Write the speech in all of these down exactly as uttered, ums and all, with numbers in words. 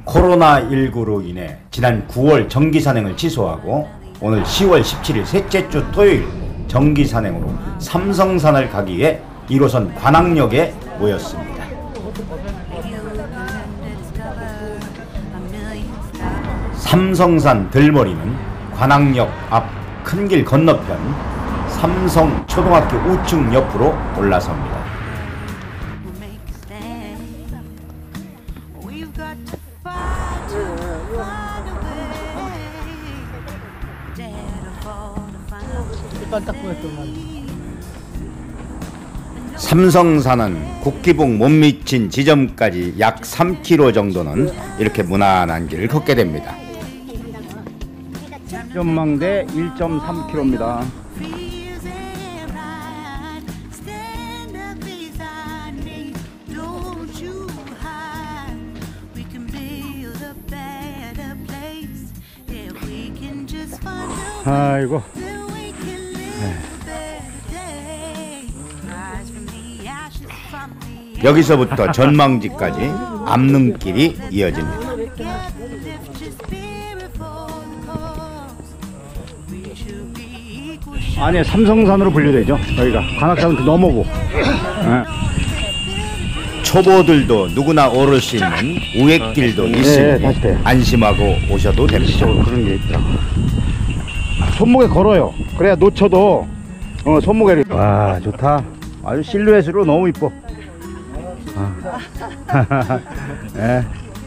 코로나십구로 인해 지난 구월 정기산행을 취소하고 오늘 시월 십칠일 셋째 주 토요일 정기산행으로 삼성산을 가기 위해 일 호선 관악역에 모였습니다. 삼성산 들머리는 관악역 앞 큰 길 건너편 삼성초등학교 우측 옆으로 올라섭니다. 삼성산은 국기봉 못 미친 지점까지 약 삼 킬로미터 정도는 이렇게 무난한 길을 걷게 됩니다. 전망대 일 점 삼 킬로미터입니다. 아이고. 여기서부터 전망지까지 암릉길이 이어집니다. 아니, 삼성산으로 분류되죠. 여기가 관악산은 넘어고. 네. 초보들도 누구나 오를 수 있는 우회길도 있으니 네, 안심하고 오셔도 됩니다. 그런 게 있더라고. 손목에 걸어요. 그래야 놓쳐도 어, 손목에. 와, 좋다. 아주 실루엣으로 너무 이뻐. 아. 네.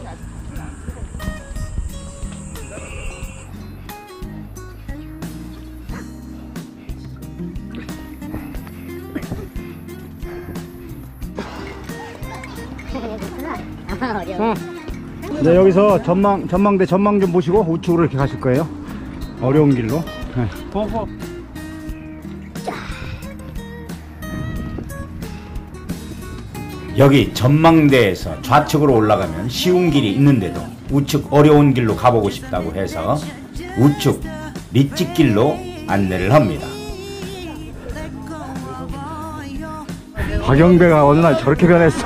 네, 여기서 전망, 전망대 전망 좀 보시고 우측으로 이렇게 가실 거예요. 어려운 길로. 네. 보고. 여기 전망대에서 좌측으로 올라가면 쉬운 길이 있는데도 우측 어려운 길로 가보고 싶다고 해서 우측 리치길로 안내를 합니다. 박영배가 어느 날 저렇게 변했어.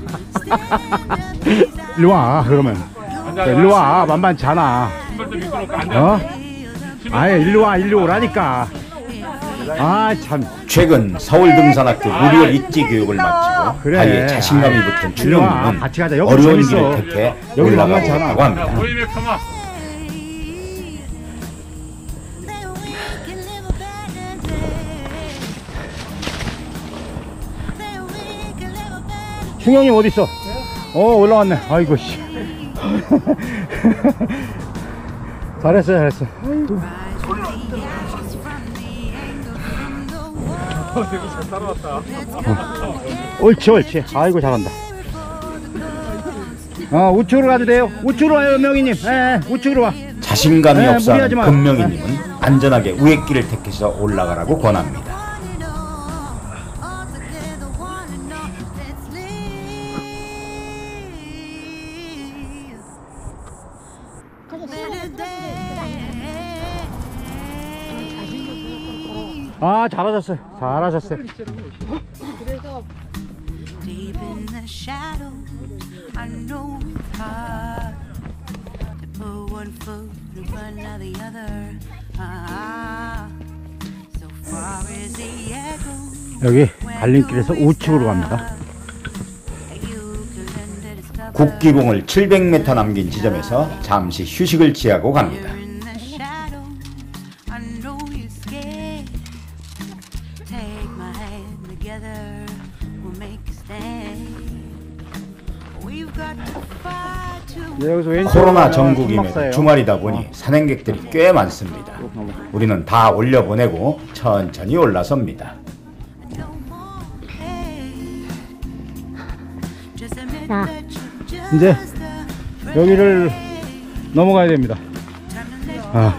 일로와 그러면. 일로와 만만치 않아. 어? 아예 일로와 일로 오라니까. 아 참. 최근 서울등산학교 무료 리치 교육을 마치고 그래. 다리에 자신감이 붙은 준영님은 어려운 길을 택해 올라가고 있다고 합니다. 충영님 어딨어? 어 올라왔네. 아이고 씨. 잘했어 잘했어. 아이고. 되게 잘 따라왔다. 어. 옳지 옳지. 아이고 잘한다. 어 우측으로 가도 돼요. 우측으로 와요 명희님. 예, 우측으로 와. 자신감이 없어 금명희님은 안전하게 우회길을 택해서 올라가라고 권합니다. 아 잘하셨어요. 잘하셨어요. 그래서 여기 갈림길에서 우측으로 갑니다. 국기봉을 칠백 미터 남긴 지점에서 잠시 휴식을 취하고 갑니다. 네, 코로나 전국임에도 주말이다 보니 산행객들이 꽤 많습니다. 우리는 다 올려보내고 천천히 올라섭니다. 자, 이제 여기를 넘어가야 됩니다. 아.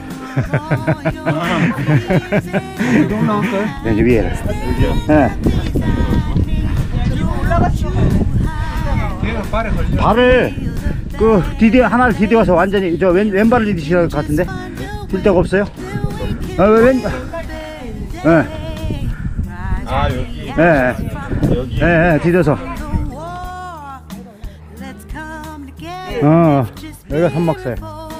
네, 위에. 네. 발을 그 디뎌 하나를 디뎌서 완전히 저 왼 왼발을 디디셔야 할 것 같은데 딜 데가 없어요? 아 왼. 네. 아 여기. 네. 여기. 네, 네 디뎌서. 어 여기가 산막사예요.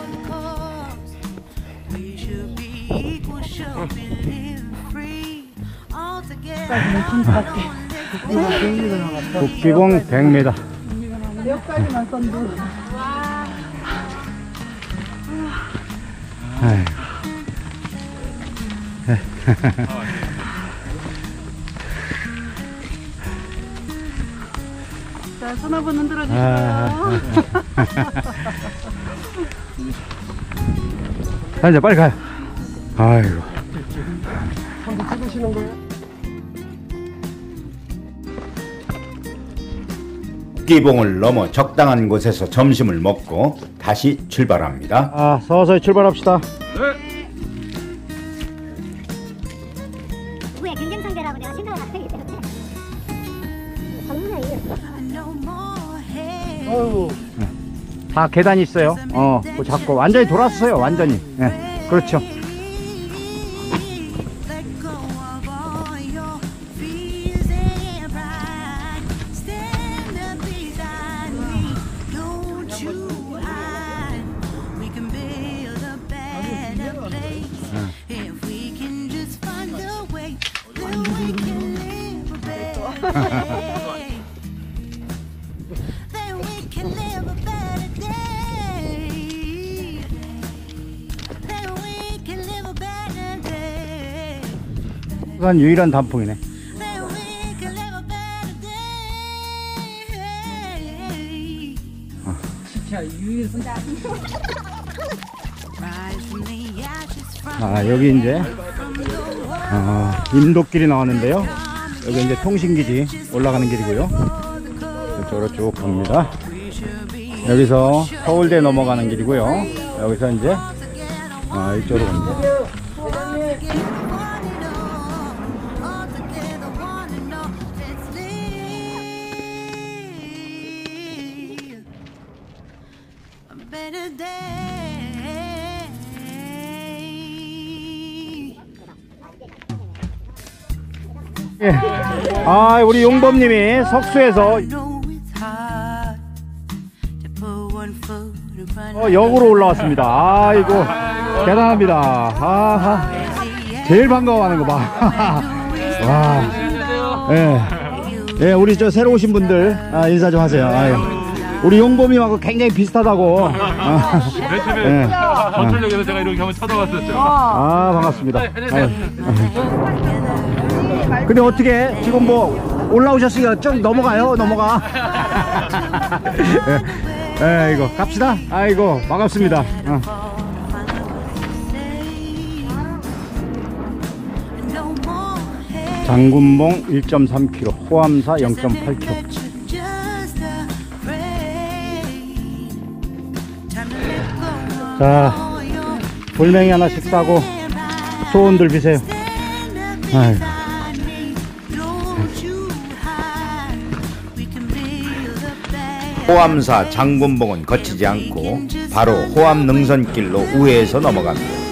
국기봉 백 미터. 여기까지만 선두. 자, 손 한번 흔들어 주세요. 자, 이제 빨리 가요. 아이고. 한번 찍으시는 거예요? 국기봉을 넘어 적당한 곳에서 점심을 먹고 다시 출발합니다. 아, 서서히 출발합시다. 네. 누구의 경쟁 상대라고 내가 생각을 하기 때문에 정말 어우. 다 계단이 있어요. 어, 그거 잡고 완전히 돌았어요. 완전히. 네, 그렇죠. 그건 유일한 단풍이네. 아, 여기 이제 아, 인도길이 나왔는데요. 여기 이제 통신기지 올라가는 길이고요. 이쪽으로 쭉 갑니다. 여기서 서울대 넘어가는 길이고요. 여기서 이제 아, 이쪽으로 갑니다. 예. 아, 우리 용범님이 석수에서 어, 역으로 올라왔습니다. 아이고, 대단합니다. 아하, 제일 반가워하는 거 봐. 와, 예, 예, 우리 저 새로 오신 분들 아, 인사 좀 하세요. 아유. 우리 용범님하고 굉장히 비슷하다고. 아, 네. 전철역에서 제가 이렇게 한번 찾아왔었죠. 아, 반갑습니다. 아유. 근데 어떻게 지금 뭐 올라오셨으니까 좀 넘어가요. 넘어가. 에, 에, 이거 갑시다. 아이고, 반갑습니다. 어. 장군봉 일 점 삼 킬로미터, 호암사 영 점 팔 킬로미터. 자, 돌멩이 하나씩 싸고 소원들 비세요. 아이고. 호암사 장군봉은 거치지 않고 바로 호암 능선길로 우회해서 넘어갑니다.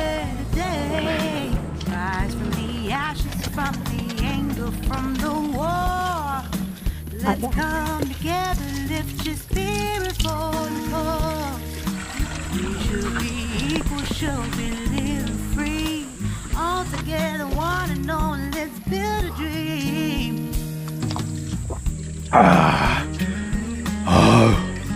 아, 아,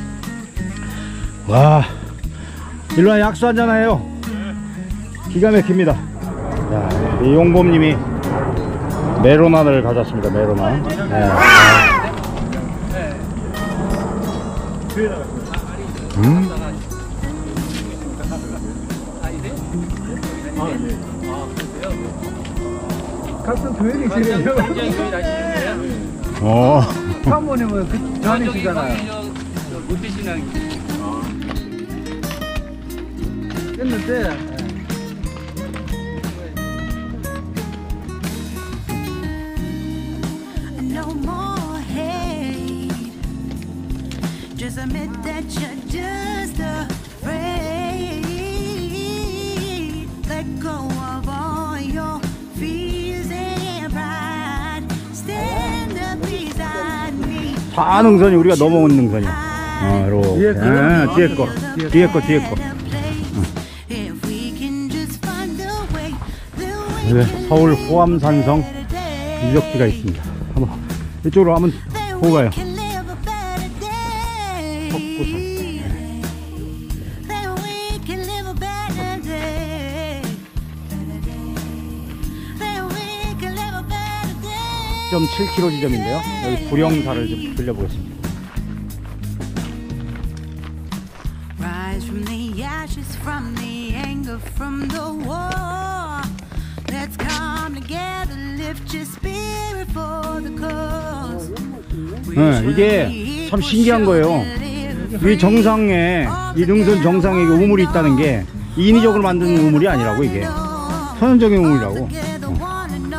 와, 일로와 약수 한잔해요. 기가 막힙니다. 야, 이 용범님이 메로나를 가져왔습니다. 메로나. 네. 음? 같은 교회이시네요. 어. 사모님은 그 전이시잖아요. 모태신앙. 했는데 다 능선이 우리가 넘어온 능선이야. 어, 이렇게. 뒤에 거? 예, 뒤에 거. 뒤에 거, 뒤에 거. 네, 서울 호암산성 유적지가 있습니다. 한번 이쪽으로 한번 보고 가요. 일 점 칠 킬로미터 지점인데요. 여기 구령사를 좀 들려보겠습니다. Rise from the ashes, from the anger, from the war. Let's come together, lift your spirit for the cause. 네, 이게 참 신기한 거예요. 이 정상에, 이 능선 정상에 우물이 있다는 게 인위적으로 만든 우물이 아니라고, 이게 선천적인 우물이라고. 어.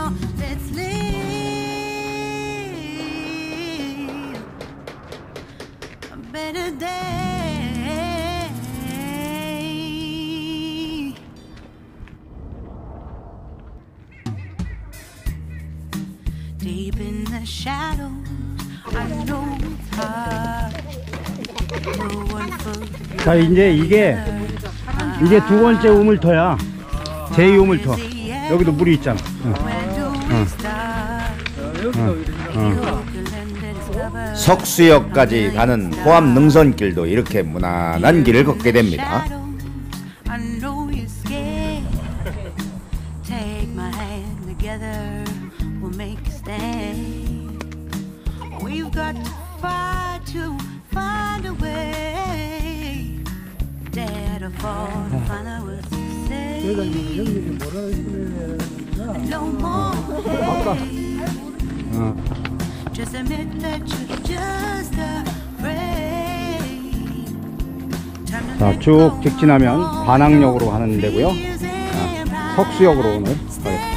Deep in the shadows, I know it's hard. No one for 자, 이제 이게 이게 두 번째 우물터야. 제이 우물터. 여기도 물이 있잖아. 어. 어. 어. 석수역까지 가는 호암 능선길도 이렇게 무난한 길을 걷게 됩니다. I know you're scared. Take my hand together, we'll make a stand. We've got to fight to find a way. Dare to fall to find out what to say. No more. 어. Just admit that you're just afraid. 자, 쭉 직진하면 관악역으로 가는 데고요. 아, 석수역으로 오늘 가겠습니다.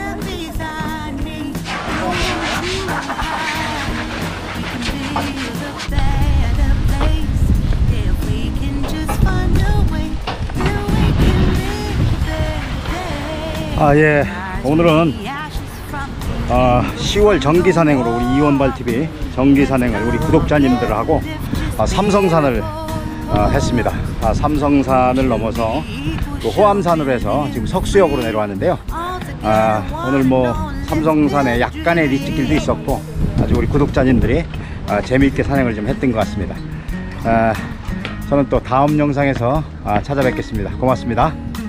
아, 예. 오늘은 아, 시월 정기산행으로 우리 이원발티비 정기산행을 우리 구독자님들하고 아, 삼성산을 아, 했습니다. 아, 삼성산을 넘어서 또 호암산으로 해서 지금 석수역으로 내려왔는데요. 아, 오늘 뭐 삼성산에 약간의 리트길도 있었고 아주 우리 구독자님들이 아, 재미있게 산행을 좀 했던 것 같습니다. 아, 저는 또 다음 영상에서 아, 찾아뵙겠습니다. 고맙습니다.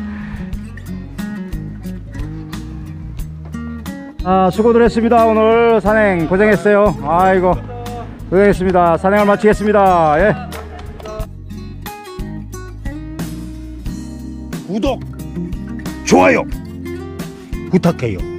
아, 수고들 했습니다. 오늘 산행 고생했어요. 아이고 고생했습니다. 산행을 마치겠습니다. 예. 구독, 좋아요 부탁해요.